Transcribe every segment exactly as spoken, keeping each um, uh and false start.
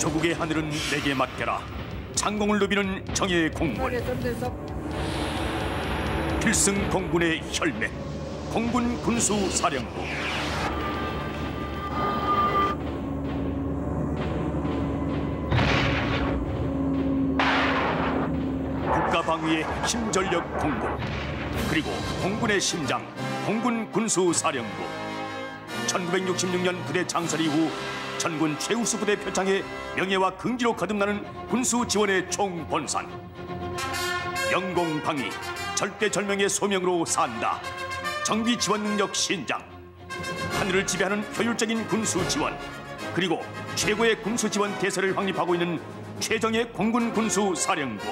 조국의 하늘은 내게 맡겨라. 창공을 누비는 정의의 공군. 필승 공군의 혈맥. 공군 군수사령부. 국가방위의 핵심전력 공군. 그리고 공군의 심장 공군 군수사령부. 천구백육십육 년 부대 창설 이후 전군 최우수 부대 표창에 명예와 긍지로 거듭나는 군수 지원의 총본산. 영공방위 절대절명의 소명으로 산다. 정비 지원 능력 신장. 하늘을 지배하는 효율적인 군수 지원. 그리고 최고의 군수 지원 대세를 확립하고 있는 최정예 공군 군수 사령부.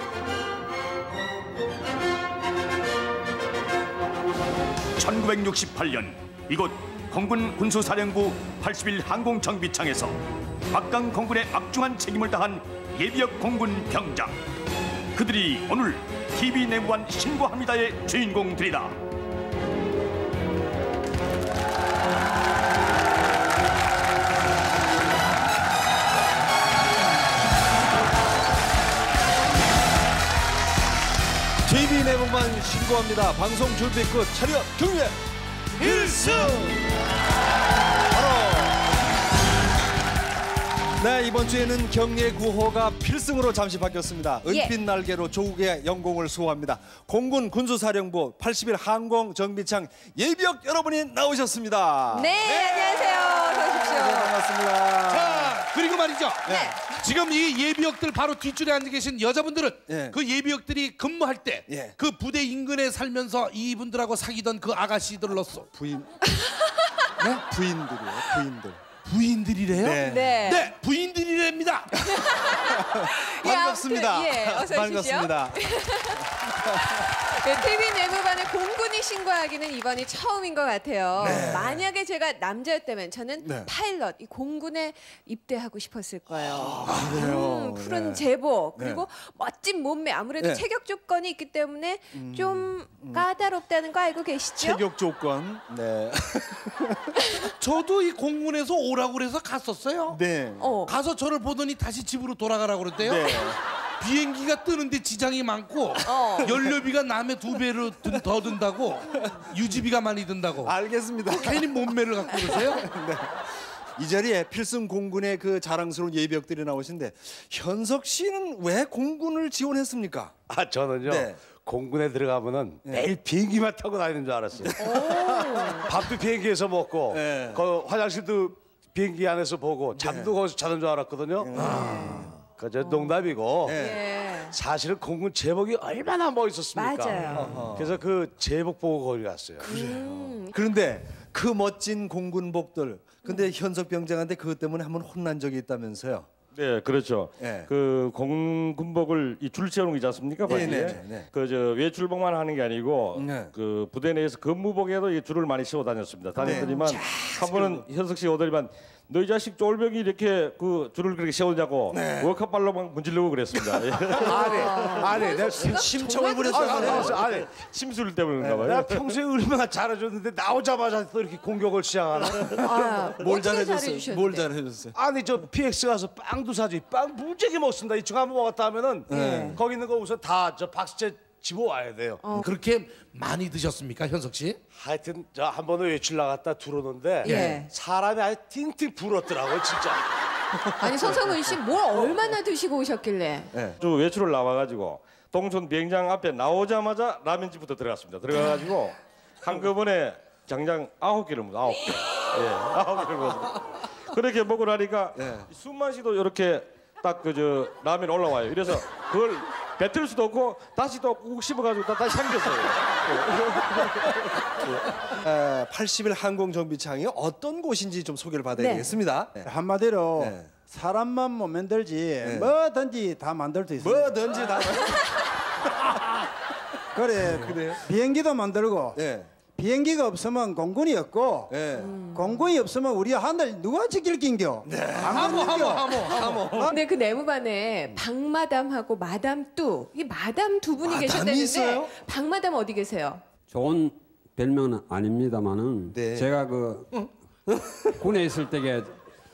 천구백육십팔 년 이곳 공군 군수사령부 팔십일 항공정비창에서 막강 공군의 막중한 책임을 다한 예비역 공군 병장. 그들이 오늘 티비 내무관 신고합니다의 주인공들이다. 티비 내무관 신고합니다. 방송 준비 끝. 차렷 경례 필승. 네, 이번 주에는 경례 구호가 필승으로 잠시 바뀌었습니다. 예. 은빛 날개로 조국의 영공을 수호합니다. 공군 군수사령부 팔십일 항공정비창 예비역 여러분이 나오셨습니다. 네, 네. 안녕하세요. 어서 오십시오. 네, 반갑습니다. 자, 그리고 말이죠. 네. 지금 이 예비역들 바로 뒷줄에 앉아 계신 여자분들은 예. 그 예비역들이 근무할 때 그 예. 부대 인근에 살면서 이분들하고 사귀던 그 아가씨들로서 부인. 네? 부인들이요. 부인들. 부인들이래요? 네. 네. 네, 부인들이랍니다. 예, 반갑습니다. 아무튼, 예, 어서 오십시오. 반갑습니다. 네, 티비 내무반에 공군이 신고하기는 이번이 처음인 것 같아요. 네. 만약에 제가 남자였다면 저는 네. 파일럿, 이 공군에 입대하고 싶었을 거예요. 아, 그래요? 음, 푸른 네. 제복, 그리고 네. 멋진 몸매, 아무래도 네. 체격 조건이 있기 때문에 좀 까다롭다는 거 알고 계시죠? 체격 조건. 네. 저도 이 공군에서 오라고 그래서 갔었어요. 네. 어. 가서 저를 보더니 다시 집으로 돌아가라고 그랬대요. 네. 비행기가 뜨는데 지장이 많고 어. 연료비가 남의 두 배로 든- 더 든다고 유지비가 많이 든다고 알겠습니다. 괜히 몸매를 갖고 그러세요? 이 자리에 필승 공군의 그 자랑스러운 예비역들이 나오신데 현석 씨는 왜 공군을 지원했습니까? 아 저는요 네. 공군에 들어가면은 매일 비행기만 타고 다니는 줄 알았어요. 밥도 비행기에서 먹고 네. 그 화장실도 비행기 안에서 보고 잠도 거기서 자는 줄 알았거든요. 아, 그저 농담이고 네. 예. 사실은 공군 제복이 얼마나 멋있었습니까? 맞아요. 그래서 그 제복 보고 거기 갔어요. 그런데 그 멋진 공군복들 근데 현석 병장한테 그것 때문에 한번 혼난 적이 있다면서요? 네, 그렇죠. 네. 그 공군복을 이 줄 채우는 게 있지 않습니까? 네, 바지에. 네, 네, 네. 그저 외출복만 하는 게 아니고 네. 그 부대 내에서 근무복에도 이 줄을 많이 씌워 다녔습니다. 다녔더니만 네. 한 번은 현석 씨 오더니만 너 이 자식 쫄병이 이렇게 그 줄을 그렇게 세우냐고 네. 워커발로 막 문지르고 그랬습니다. 예. 아니, 아니, 내가 심, 심청을 아, 부렸다고 아, 아니, 심술 때문인가 봐요. 내가 평소에 얼마나 잘해줬는데 나오자마자 또 이렇게 공격을 시작하나? 아, 뭘 어떻게 잘해줬어요? 잘해주셨는데? 뭘 잘해줬어요? 아니 저 피엑스 가서 빵도 사지. 빵 무지하게 먹습니다. 이 친구 한번 먹었다 하면은 네. 거기 있는 거 우선 다 저 박스째 집어와야 돼요. 그렇게 많이 드셨습니까, 현석 씨? 하여튼 저 한 번은 외출 나갔다 들어오는데 예. 사람이 아예 팅팅 불었더라고요 진짜. 아니 성성은 씨 뭘 얼마나 드시고 오셨길래? 저 외출을 나와가지고 동촌 비행장 앞에 나오자마자 라면집부터 들어갔습니다. 들어가가지고 한꺼번에 장장 아홉 개를 먹어 아홉 개. 예, 아홉 개를 먹었습니다. 그렇게 먹고 나니까 숨마시도 이렇게 딱 그 저 라면 올라와요. 이래서 그걸 뱉을 수도 없고 다시 또 꾹 씹어가지고 다 다시 삼겼어요. 에, 팔십일 항공정비창이 어떤 곳인지 좀 소개를 받아야 네. 되겠습니다. 네. 한마디로 네. 사람만 못 만들지 뭐든지 다 만들 수 있어요. 뭐든지 다. 그래, 그래요? 비행기도 만들고 네. 비행기가 없으면 공군이 없고 네. 공군이 없으면 우리 하늘 누가 지킬 낀겨? 네. 하모, 하모, 하모, 하모. 근데 그 내무반에 박마담하고 마담 뚜, 이 마담 두 분이 마담이 계셨다는데 있어요? 박마담 어디 계세요? 좋은 별명은 아닙니다만은 네. 제가 그 군에 있을 때게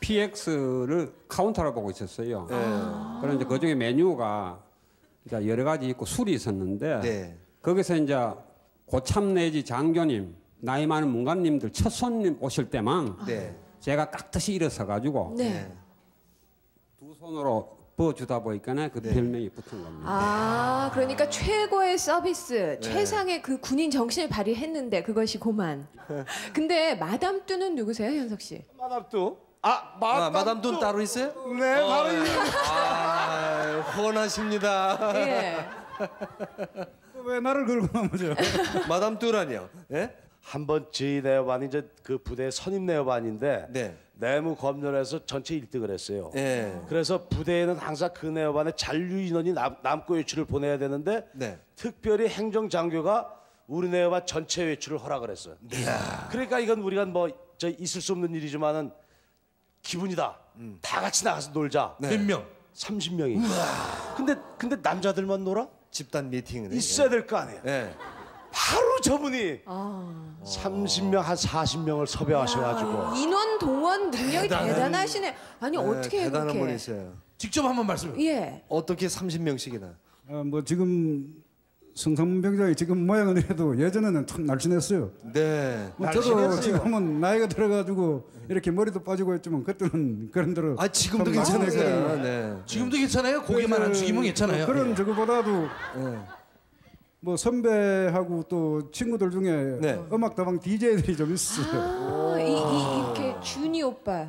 피엑스를 카운터로 보고 있었어요. 그런데 이제 그 중에 메뉴가 이제 여러 가지 있고 술이 있었는데 네. 거기서 이제 고참 내지 장교님, 나이 많은 문관님들 첫 손님 오실 때만 네. 제가 깍듯이 일어서 가지고 네. 두 손으로 부어주다 보니까 그 네. 별명이 붙은 겁니다. 아, 그러니까 최고의 서비스, 네. 최상의 그 군인 정신을 발휘했는데 그것이 고만. 근데 마담 뚜는 누구세요, 현석 씨? 마담뚜. 아, 아, 마담 마담 돈 따로 있어요? 네, 바로 이 아, 훤하십니다. 예. 왜 나를 걸고 넘어져? 마담 뚜라니요. 예? 한번 저희 내어반이 이제 그 부대 선임 내어반인데 네. 내무 검열에서 전체 일 등을 했어요. 예. 그래서 부대에는 항상 그 내어반에 잔류 인원이 남, 남고 외출을 보내야 되는데 네. 특별히 행정장교가 우리 내어반 전체 외출을 허락을 했어요. 그러니까 이건 우리가 뭐 저 있을 수 없는 일이지만은 기분이다. 다 같이 나가서 놀자. 네. 몇 명? 삼십 명이. 근데 근데 남자들만 놀아? 집단 미팅을 있어야 될 거 아니에요. 예. 바로 저분이 아. 삼십 명 한 사십 명을 섭외하셔가지고 인원 동원 능력이 대단한- 대단하시네. 아니 어떻게 해 대단한 그렇게? 분이세요. 직접 한번 말씀해. 예. 어떻게 삼십 명씩이나? 어, 뭐 지금 성산병장이 지금 모양은 이래도 예전에는 참 날씬했어요. 네. 뭐 저도 지금은 나이가 들어가지고 이렇게 머리도 빠지고 했지만 그때는 그런 대로 아, 지금도 좀 괜찮으세요. 많았어요. 네. 지금도 괜찮아요? 고기만 안 죽이면 괜찮아요. 그런 저거보다도 네. 뭐 선배하고 또 친구들 중에 네. 음악 다방 디제이들이 좀 있었어요. 아, 이, 이 이렇게 준이 오빠.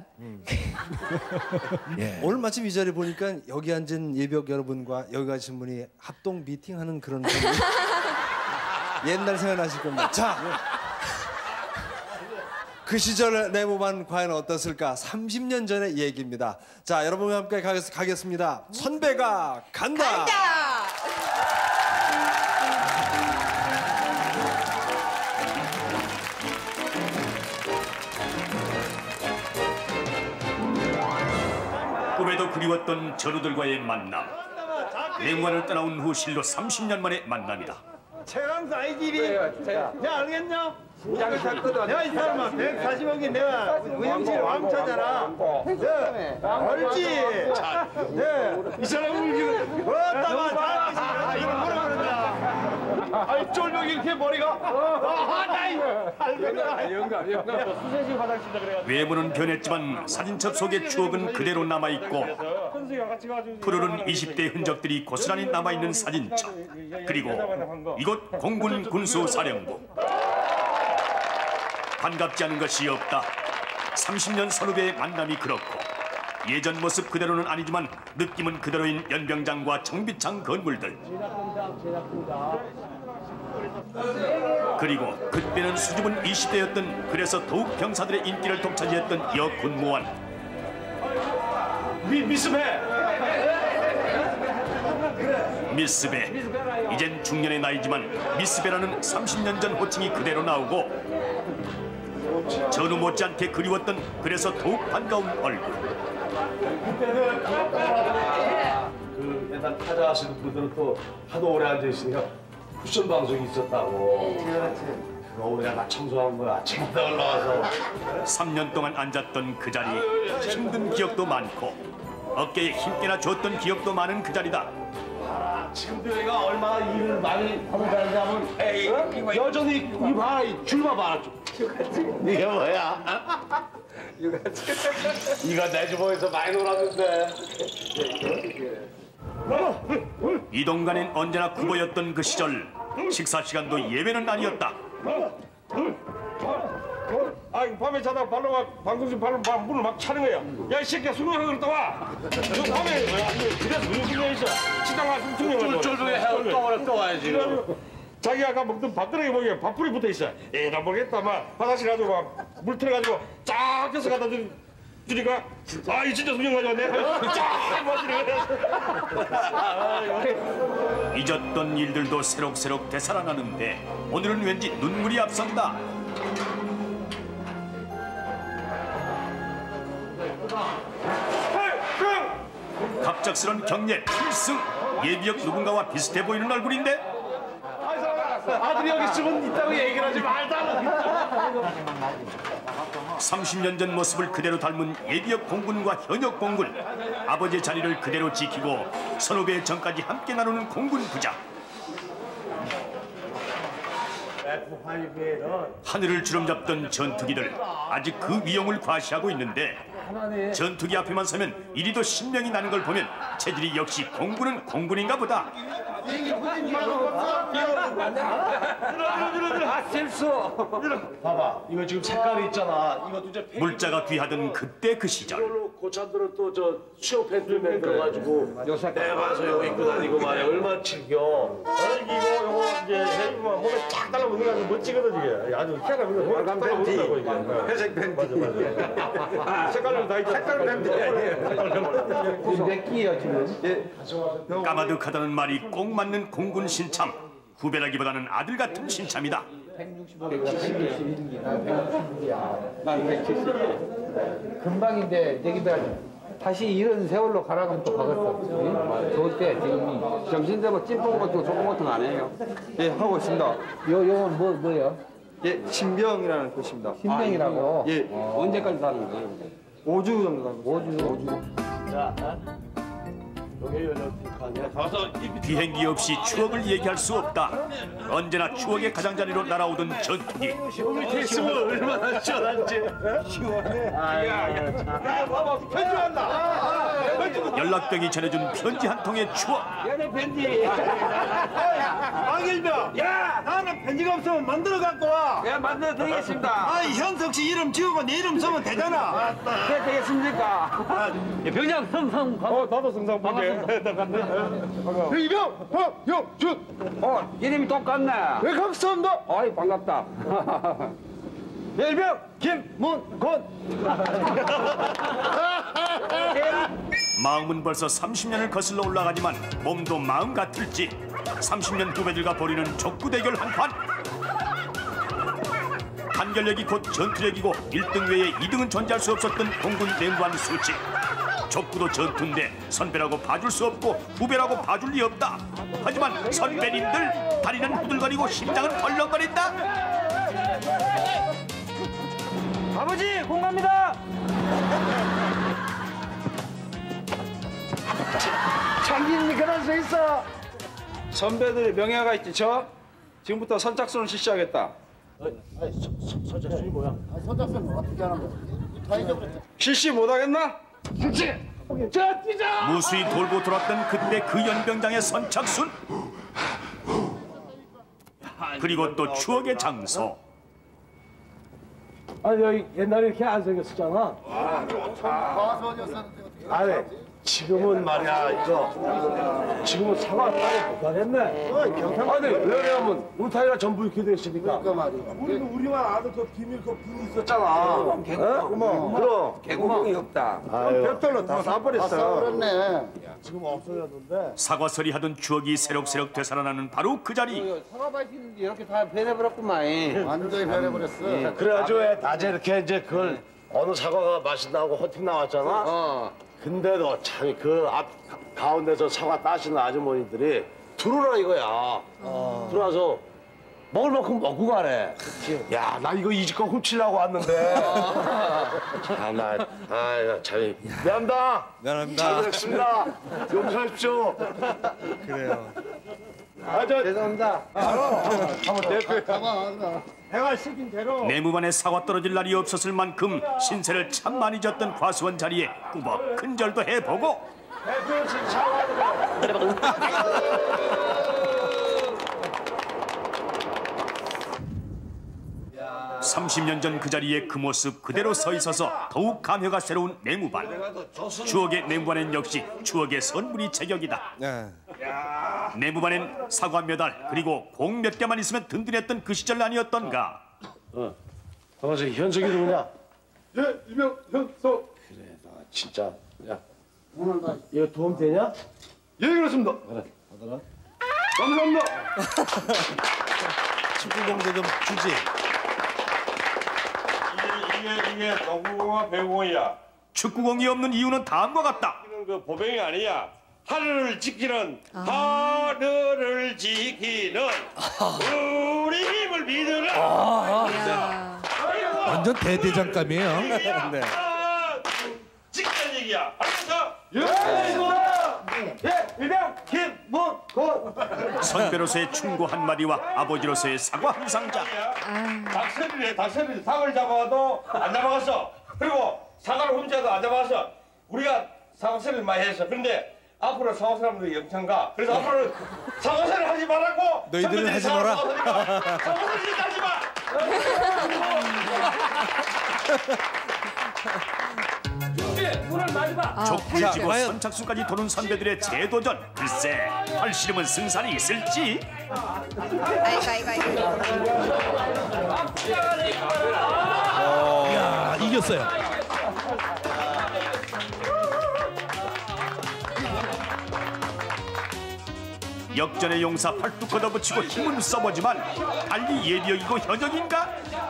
오늘 마침 이 자리 보니까 여기 앉은 예비역 여러분과 여기 가신 분이 합동 미팅하는 그런 분이 옛날 생각나실 겁니다. 자, 그 시절 내무반 과연 어떻을까? 삼십 년 전의 얘기입니다. 자, 여러분과 함께 가겠, 가겠습니다. 선배가 간다. 간다. 꿈에도 그리웠던 전우들과의 만남. 내무관을 떠나온 후 실로 삼십 년 만의 만남이다. 최강사 이 길이 야 알겠냐? 시장을 탔거든. 내가 이 사람아 백사십억이 내가 의형실 왕차잖아. 네, 알지? 네, 이 사람 울기 어따마 잘하지. 이거 뭐라 그러냐? 아이 쫄병이 이렇게 머리가 아 나이 알겠나? 영감 영감 수세식 화장실이다 그래가지고. 외모는 변했지만 사진첩 속의 추억은 그대로 남아있고 푸르른 이십 대 흔적들이 고스란히 남아있는 사진첩. 그리고 이곳 공군 군수사령부. 반갑지 않은 것이 없다. 삼십 년 선후배의 만남이 그렇고 예전 모습 그대로는 아니지만 느낌은 그대로인 연병장과 정비창 건물들. 그리고 그때는 수줍은 이십 대였던 그래서 더욱 병사들의 인기를 독차지했던 여군무원. 미 미스배. 미스배. 이젠 중년의 나이지만 미스배라는 삼십 년 전 호칭이 그대로 나오고 전후 못지않게 그리웠던 그래서 더욱 반가운 얼굴. 그 옛날 타자 하시는 분들은 또 하도 오래 앉아 있으니까 쿠션 방송이 있었다고. 그거 우리가 다 청소한 거야. 아침마다 올라와서. 삼 년 동안 앉았던 그 자리. 힘든 기억도 많고 어깨에 힘께나 줬던 기억도 많은 그 자리다. 지금도 얘가 얼마나 일을 많이 하고 다니냐면 에이 여전히 이 봐라 이 줄만 봐라 좀. 이게 뭐야? 이거 내 주머니에서 많이 놀았는데. 이동간엔 언제나 구보였던 그 시절. 식사 시간도 예외는 아니었다. 아 밤에 자다가 발로가 방송실 발로 막 문을 막 차는 거야. 야 이 새끼야 숙명하고 그랬다 와. 너 밤에 뭐야? 그래서 무슨 숙명 있어? 식당 가서 숙명을 쫄쫄하게 해또 또 와야지. 자기가 아까 먹던 밥그릇에 보기에 밥풀이 붙어 있어. 에이 나 모르겠다. 막 화장실 가지고 막 물 틀어가지고 쫙 해서 갖다 주, 주니까 아이 진짜 숙명 가져왔네. 쫙 마시네. 잊었던 일들도 새록새록 되살아나는데 오늘은 왠지 눈물이 앞선다. 갑작스런 경례 필승. 예비역 누군가와 비슷해 보이는 얼굴인데 아들이 여기 있으면 있다고 얘기를 하지 말다. 삼십 년 전 모습을 그대로 닮은 예비역 공군과 현역 공군, 아버지의 자리를 그대로 지키고 선후배의 정까지 함께 나누는 공군 부장. 하늘을 주름잡던 전투기들, 아직 그 위용을 과시하고 있는데 전투기 앞에만 서면 이리도 신명이 나는 걸 보면 체질이 역시 공군은 공군인가 보다. 봐봐, 이거 지금 색깔이 있잖아. 이것도 이제 물자가 귀하던 그때 그 시절. 이걸로 고참들은 또 저 수영 팬들 만들어가지고 내 봐서 여기 입고 다니고 말이야. 얼마나 즐겨. 이거 요거 이제 해주면 몸에 쫙 달라붙는 거 아주 멋지거든 이게. 아주 색깔 몸에 쫙 달라붙는다고 이게. 회색 팬티. 맞아 맞아. 색깔은 다 있잖아. 색깔 팬티 아니에요. 몇 끼요 지금? 까마득하다는 말이 꼭 맞는 공군 신참. 후배라기보다는 아들 같은 신참이다. 난 백칠십. 금방인데 저기다 다시 이런 세월로 가라고 또 가겠어. 좋을 때 지금이. 점심되면 찐뽕 같은 거 조금 같은 거 안 해요? 예, 하고 있습니다. 요 요건 뭐 뭐예요? 예, 신병이라는 곳입니다. 신병이라고. 예, 어. 언제까지 사는 거예요? 오 주 정도 살고 오 주. 오 주. 비행기 없이 추억을 얘기할 수 없다. 언제나 추억의 가장자리로 날아오던 전투기. 밑에 있으면 얼마나 시원한지. 시원해. 야, 봐봐, 편지 왔나? 연락병이 전해준 편지 한 통의 추억. 연애 편지. 황일병. 야, 나는 편지가 없으면 만들어 갖고 와. 예, 만들어 드리겠습니다. 아이, 현석 씨 이름 지우고 내 이름 쓰면 되잖아. 네, 되겠습니까? 병장 성성. 어, 나도 성상 보게. 이병, 황영준. 어, 이름이 똑같네. 네, 감사합니다. 어이, 반갑다. 일병 김문곤. 마음은 벌써 삼십 년을 거슬러 올라가지만 몸도 마음 같을지 삼십 년 후배들과 벌이는 족구 대결 한판. 단결력이 곧 전투력이고 일 등 외에 이 등은 존재할 수 없었던 공군 내무반 수칙. 족구도 전투인데 선배라고 봐줄 수 없고 후배라고 봐줄 리 없다. 하지만 선배님들 다리는 후들거리고 심장은 덜렁거린다. 아버지, 공갑니다. 장기님이 그럴 수 있어. 선배들의 명예가 있지, 저? 지금부터 선착순을 실시하겠다. 선착순이 뭐야? 실시 못하겠나? 무수히 돌고 돌았던 그때 그 연병장의 선착순. 그리고 또 추억의 장소. 아니 여기 옛날에 이렇게 안 생겼었잖아. 아니 지금은 말이야 이거 지금은 사과 따로 못 하겠네. 아니 왜냐면 울타리가 전부 이렇게 돼 있으니까. 우리는 우리만 아는 그 비밀 그 분이 있었잖아. 개구멍. 그럼 개구멍이 없다. 벽돌로 다 쏴버렸어. 그렇네. 지금 없어졌는데. 사과설이 하던 추억이 새록새록 되살아나는 바로 그 자리. 사과밭이 있는데 이렇게 다 변해버렸구만. 완전히 변해버렸어. 그래가지고 낮에 이렇게 이제 그걸 어느 사과가 맛있다고 호팅 나왔잖아. 어. 근데도 참 그 앞 가운데서 사과 따시는 아주머니들이 들어오라 이거야. 들어와서 먹을 만큼 먹고 가래. 야, 나 이거 이 집거 훔치려고 왔는데. 참나, 아, 참 미안합니다. 미안합니다. 잘못했습니다. 용서하십시오. 그래요. 아, 저 죄송합니다. 한번 대표. 내가 시킨 대로. 내무반에 사과 떨어질 날이 없었을 만큼 신세를 참 많이 졌던 과수원 자리에 꾸벅 큰절도 해보고. 대표 지금 사과. 삼십 년 전 그 자리에 그 모습 그대로 서 있어서 더욱 감회가 새로운 내무반. 추억의 내무반엔 역시 추억의 선물이 제격이다. 네. 내무반엔 사과 몇 알 그리고 공 몇 개만 있으면 든든했던 그 시절 아니었던가. 어. 반갑습 현석이 누구냐? 예, 이명 현석. 그래, 나 진짜 야. 이거 도움 되냐? 예, 그렇습니다. 그래, 받아라. 감사합니다. 축구공도 좀 주지. 이게 이게 농구공과 배구공이야. 축구공이 없는 이유는 다음과 같다. 이는 그 보병이 아니야. 하늘을 지키는 하늘을 지키는 우리 힘을 믿으라. 이야. 완전 대대장감이에요. 네. 직전 얘기야. 알겠어? 예, 일병 김문곤. 선배로서의 충고 한마디와 아버지로서의 사과 한 상자. 닭새끼네, 닭새끼 닭을 잡아도 안 잡아갔어. 그리고 사과를 훔쳐도 안 잡아갔어. 우리가 사과세를 많이 했어. 그런데 앞으로 사과 사람들이 영창 가. 그래서 앞으로 사과세를 하지 말라고. 너희들은 하지 마라. 사과세를 하지 마. 족해지고 선착순까지 도는 선배들의 재도전. 글쎄 할씨름은 승산이 있을지. 아이고 아이고 아이고. 야, 이겼어요. 역전의 용사 팔뚝 걷어붙이고 힘은 써보지만 달리 예비역이고 현역인가?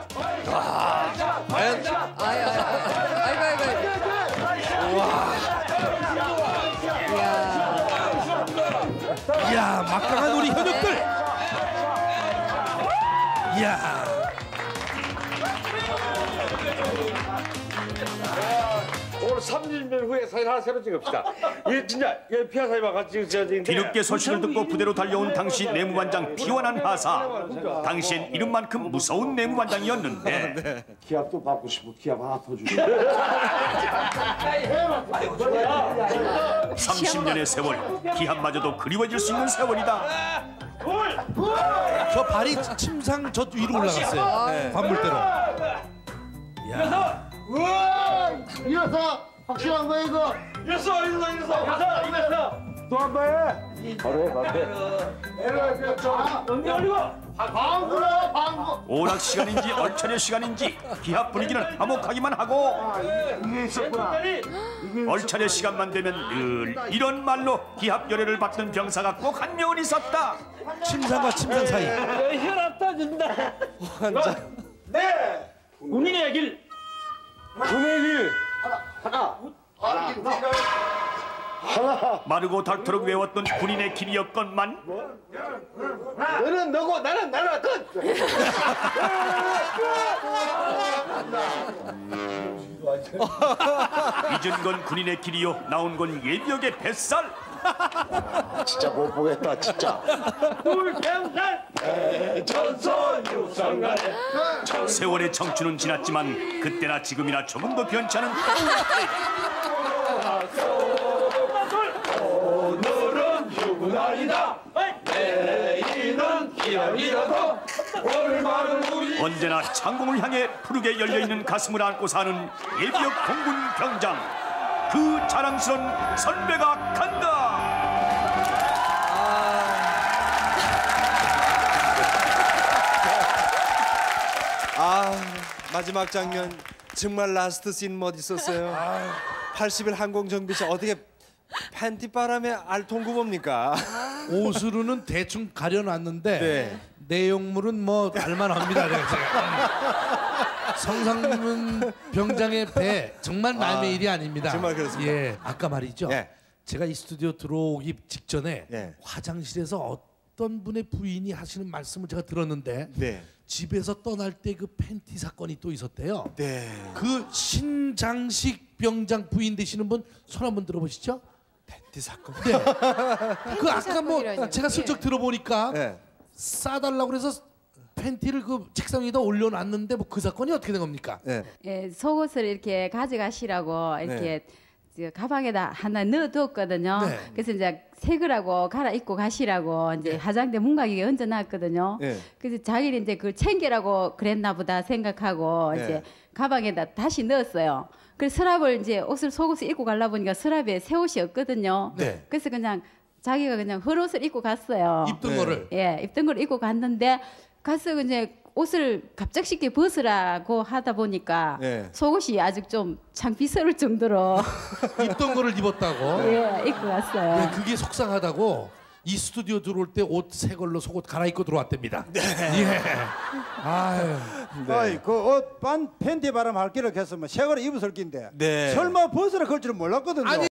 과연 아유 아유 아이고 아이고 아이고. 이야. 이야, 막강한 우리 현역들. 이야. 오늘 삼십 년 후에 사진 하나 새로 찍읍시다. 이게 진짜 이게 피아 사진과 같이 찍어진데. 뒤늦게 소식을 듣고 부대로 달려온 당시 내무반장 비완한 하사. 당시엔 이름만큼 무서운 내무반장이었는데 기합도 받고 싶어. 기합 하나 더 주시오. 삼십 년의 세월, 기합마저도 그리워질 수 있는 세월이다. 저 발이 침상 저 위로 올라갔어요. 네. 관물대로. 야. 우와! 일어서! 확실한 거 이거! 일어서, 일어서, 일어서, 일어서, 일어서. 또 한 번 해. 바로 해, 바로 해. 에러, 저, 엉덩이 올리고. 방구라, 방구! 오락 시간인지 얼차려 시간인지 기합 분위기는 화목하기만 하고 이게 있었구나. 얼차려 시간만 되면 늘 이런 말로 기합 열애를 받는 병사가 꼭 한 명은 있었다. 침상과 침상 사이. 혈압 터진다. 네! 군인의 길. 군의 길. 하나. 하나. 마르고 닳도록 외웠던 군인의 길이었건만 너는 너고 나는 나는 끝. 잊은 건 군인의 길이요 나온 건 예비역의 뱃살. 진짜 못 보겠다 진짜. 전선 육성간에. 세월의 청춘은 지났지만 그때나 지금이나 조금 더 변치 않은 오늘은 휴가이다. 내일은 기억이라도 오늘만은 우리. 언제나 창공을 향해 푸르게 열려있는 가슴을 안고 사는 예비역 공군 병장. 그 자랑스러운 선배가 간다. 아 마지막 장면 정말 라스트 씬 멋있었어요. 팔십 일 항공정비사 어떻게 팬티 바람에 알통구 뭡니까? 옷으로는 대충 가려놨는데 네. 내용물은 뭐 알만합니다. 제가. 성상문 병장의 배 정말 남의 아, 일이 아닙니다. 정말 그렇습니다. 예, 아까 말이죠. 예. 제가 이 스튜디오 들어오기 직전에 예. 화장실에서 어떤 분의 부인이 하시는 말씀을 제가 들었는데 네. 집에서 떠날 때 그 팬티 사건이 또 있었대요. 네. 그 신장식 병장 부인 되시는 분 손 한번 들어보시죠. 팬티 사건. 네. 그 아까 뭐 사건이라뇨. 제가 슬쩍 들어보니까 네. 싸달라고 그래서 팬티를 그 책상 위에다 올려놨는데 뭐 그 사건이 어떻게 된 겁니까? 네. 예, 속옷을 이렇게 가져가시라고 이렇게 저 가방에다 하나 넣어뒀거든요. 네. 그래서 이제 새 거라고 갈아입고 가시라고 이제 네. 화장대 문각에 얹어놨거든요. 네. 그래서 자기는 이제 그걸 챙기라고 그랬나 보다 생각하고 네. 이제 가방에다 다시 넣었어요. 그래서 서랍을 이제 옷을 속옷을 입고 가려 보니까 서랍에 새 옷이 없거든요. 네. 그래서 그냥 자기가 그냥 헐옷을 입고 갔어요. 입던 네. 거를. 예, 입던 걸 입고 갔는데 가서 이제 옷을 갑작스럽게 벗으라고 하다 보니까 네. 속옷이 아직 좀 창피스러울 정도로 입던 거를 입었다고. 예, 입고 갔어요. 네, 그게 속상하다고 이 스튜디오 들어올 때 옷 새 걸로 속옷 갈아입고 들어왔답니다. 예. 아유. 어이 그옷 반 팬티 바람 할 길을 했으면 새 거를 입었을 낀데 네. 설마 벗으라 그럴 줄은 몰랐거든요. 아니